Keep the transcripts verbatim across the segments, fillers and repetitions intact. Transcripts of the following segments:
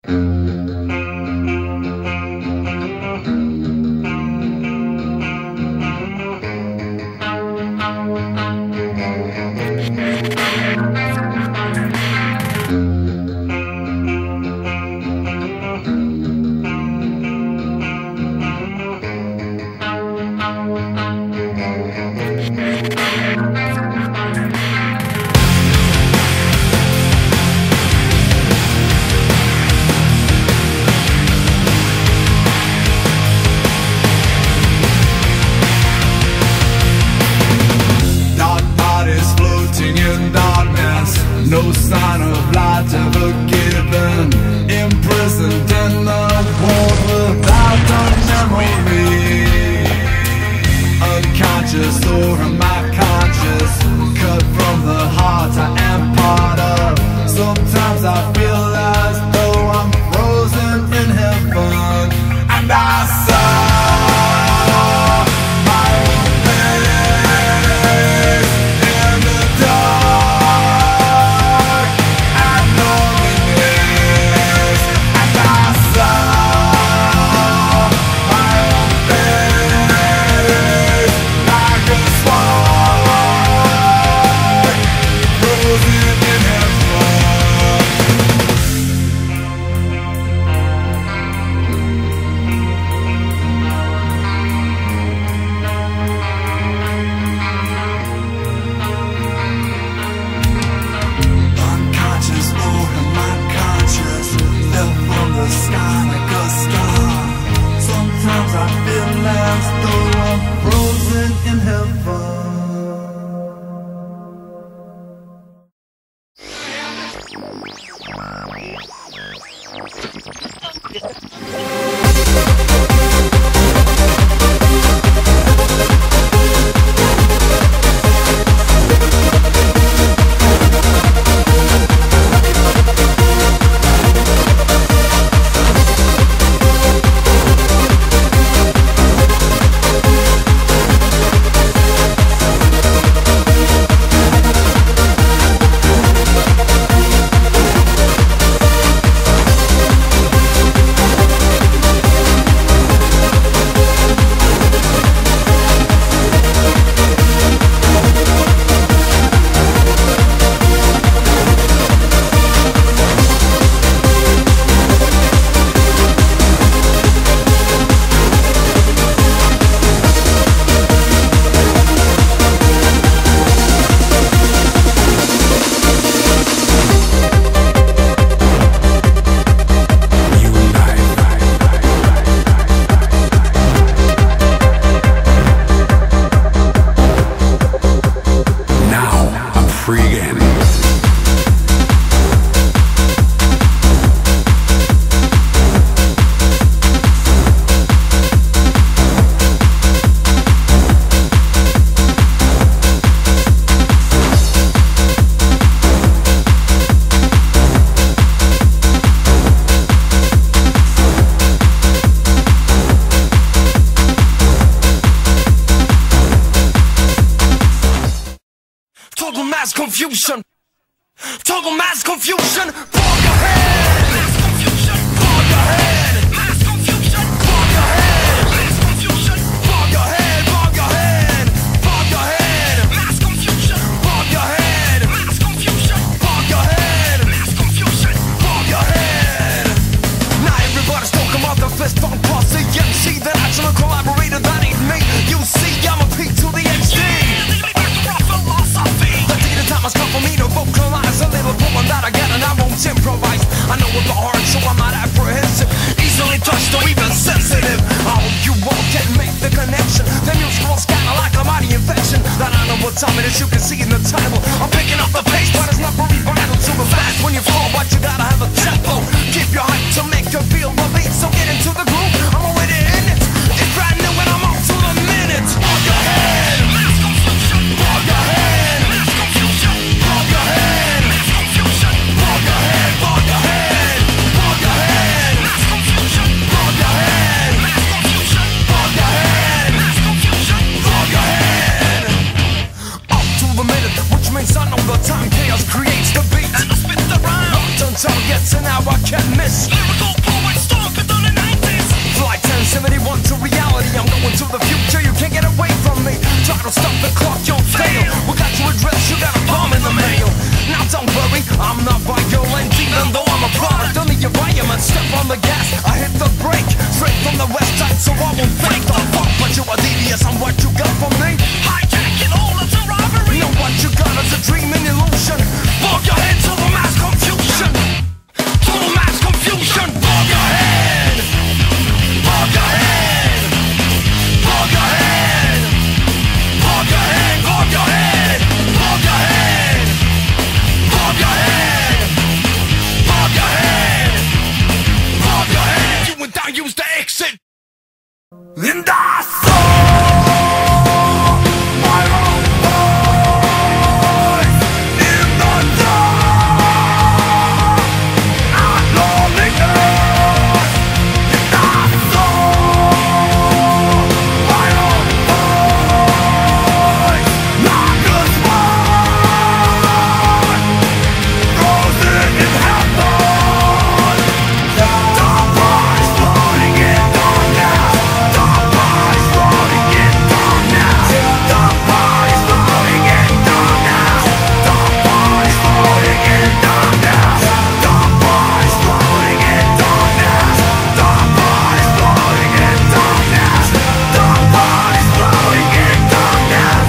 No sign of light ever given, imprisoned in the world without a memory. Unconscious or am I conscious? Cut from the heart I am part of. Sometimes I feel as though I'm frozen in heaven, and I saw my own face in the dark. Total mass confusion. Total mass confusion. Bob your head. Mass confusion. Bob your head. Mass confusion. Bob your head. Mass confusion. Bob your head. Bob your head. Bob your head. Mass confusion. Bob your head. Mass confusion. Bob your head. Mass confusion. Bob your head. Now everybody's talking about the fist bump posse. M C, the national collaborator, that ain't me. You see, I'm a P to the H D. Time has come for me to vocalize a little poem that I get, and I won't tempt forgets and how I can't miss. Lyrical poet stomping through the nineties. Flight ten seventy-one to reality. I'm going to the future, you can't get away from me. Try to stop the clock, you'll fail. We got your address, you got a bomb in the mail. Now don't worry, I'm not violent. Even though I'm a product of the environment. Step on the gas, I hit the brake. Straight from the west side, so I won't fake the fuck. But you are devious on what you got from me. Hijacking all of the robbery. Know what you got is a dream and illusion. Bog your head to the mass confusion. Total mass confusion. Bog your head. Bog your head. Bog your head. Bog your head. Bog your head. Bog your head. Bog your head. Bog your head. Bog your head. You and I use the exit. And I saw my own voice in the dark. I'm loneliness. And I saw my own voice like a swan frozen in heaven. The body's floating in darkness. The body's floating in darkness. The body's floating in darkness. The body's floating in darkness. The body's floating in darkness. The body's floating in darkness. The body's floating in darkness.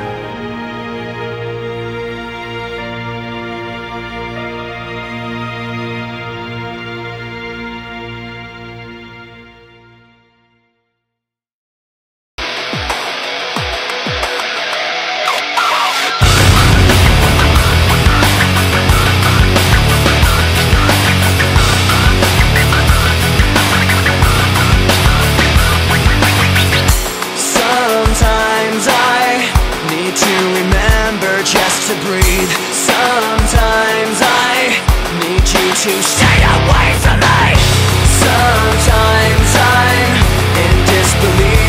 Sometimes I need to remember just to breathe. Sometimes I need you to stay away from me. Sometimes I'm in disbelief.